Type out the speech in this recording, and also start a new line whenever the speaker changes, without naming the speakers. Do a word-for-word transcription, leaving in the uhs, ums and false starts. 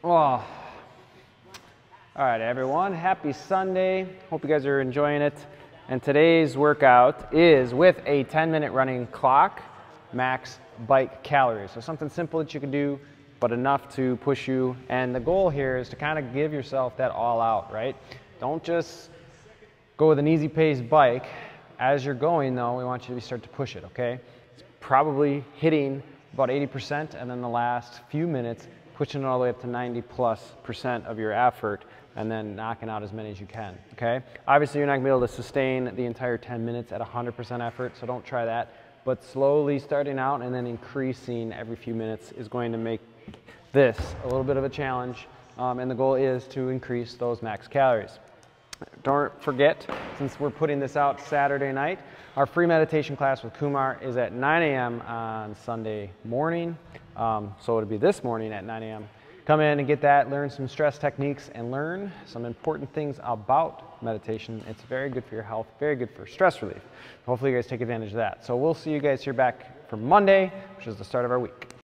Oh. All right, everyone, happy Sunday. Hope you guys are enjoying it. And today's workout is with a ten minute running clock, max bike calories. So something simple that you can do, but enough to push you. And the goal here is to kind of give yourself that all out, right? Don't just go with an easy paced bike. As you're going though, we want you to start to push it, okay? It's probably hitting about eighty percent, and then the last few minutes pushing it all the way up to ninety plus percent of your effort, and then knocking out as many as you can, okay? Obviously, you're not gonna be able to sustain the entire ten minutes at one hundred percent effort, so don't try that. But slowly starting out and then increasing every few minutes is going to make this a little bit of a challenge, um, and the goal is to increase those max calories. Don't forget, since we're putting this out Saturday night, our free meditation class with Kumar is at nine A M on Sunday morning. Um, so it'll be this morning at nine A M Come in and get that, learn some stress techniques, and learn some important things about meditation. It's very good for your health, very good for stress relief. Hopefully you guys take advantage of that. So we'll see you guys here back for Monday, which is the start of our week.